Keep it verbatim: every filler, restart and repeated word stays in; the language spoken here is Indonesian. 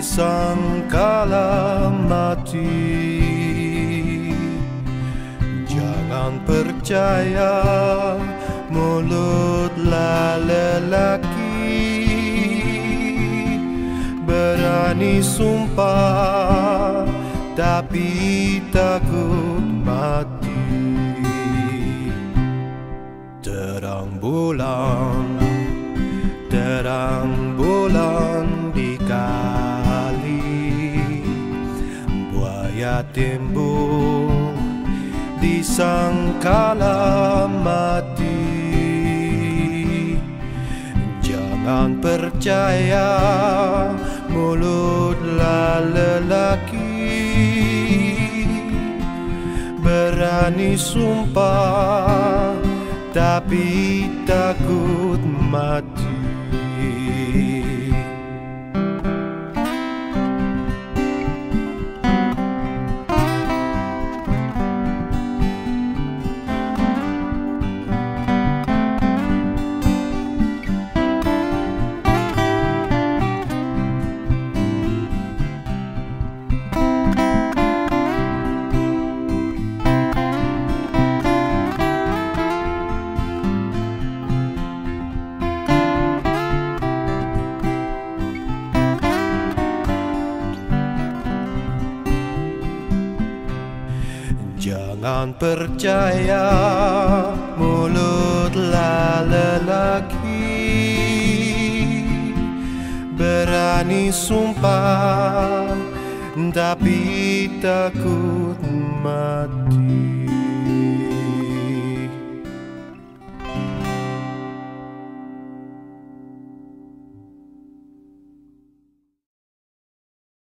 disangkala mati. Jangan percaya mulutlah lelaki, berani sumpah tapi takut mati. Terang bulan, terang bulan di kali, buaya timbul disangkala mati. Jangan percaya mulutlah lelaki, berani sumpah tapi takut mati. Jangan percaya mulutlah lelaki, berani sumpah tapi takut mati.